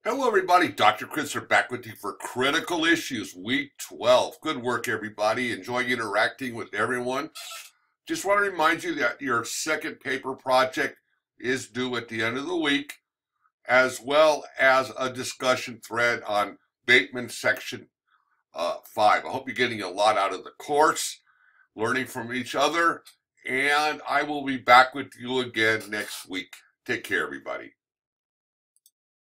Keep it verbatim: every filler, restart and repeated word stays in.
Hello, everybody. Doctor Chris here back with you for Critical Issues, Week twelve. Good work, everybody. Enjoying interacting with everyone. Just want to remind you that your second paper project is due at the end of the week, as well as a discussion thread on Bateman Section uh, five. I hope you're getting a lot out of the course, learning from each other, and I will be back with you again next week. Take care, everybody.